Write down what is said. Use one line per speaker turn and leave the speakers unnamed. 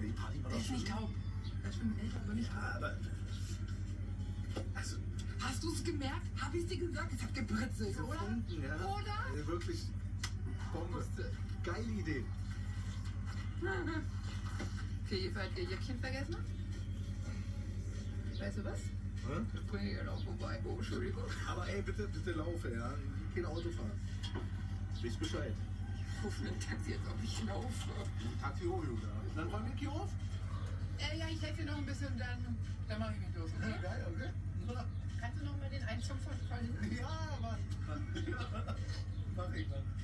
Die Party war
Der
doch
ist nicht taub. Das stimmt nicht, aber nicht taub.
Ja, aber... Also...
Hast du es gemerkt? Hab ich dir gesagt? Es hat gebritzelt, oder?
Funken, ja.
Oder?
Ja, wirklich... Bombe. Geile Idee.
Okay, ihr habt ihr Jäckchen vergessen? Weißt du was?
Hä?
Ich bringe ihr noch vorbei. Oh, Entschuldigung.
Aber ey, bitte laufe, ja. Kein Auto fahren. Wisst Bescheid.
Ich rufe ein Taxi, jetzt ob ich laufe.
Taxi hoch, Junge. Dann räum ich hier auf?
Ja, ich helfe dir noch ein bisschen, dann mache ich mich los. Okay?
Geil, okay.
Kannst du noch mal den einen Song von Colin?
Ja, Mann. Mach ich, Mann.